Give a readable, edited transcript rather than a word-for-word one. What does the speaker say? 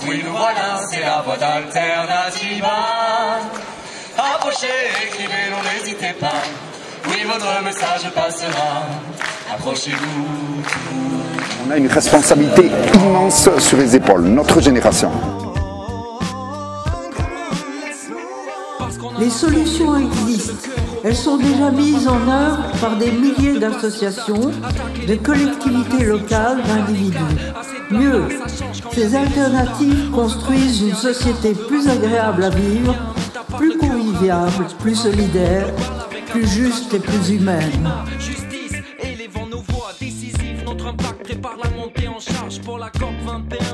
Oui, nous voilà, c'est la voie d'Alternativa. Approchez, écrivez, non, n'hésitez pas. Oui, votre message passera. Approchez-vous. On a une responsabilité immense sur les épaules, notre génération. Les solutions existent. Elles sont déjà mises en œuvre par des milliers d'associations, de collectivités locales, d'individus. Mieux, ces alternatives construisent une société plus agréable à vivre, plus conviviable, plus solidaire, plus juste et plus humaine. Justice, élevons nos voix décisives. Notre impact prépare la montée en charge pour la COP 21.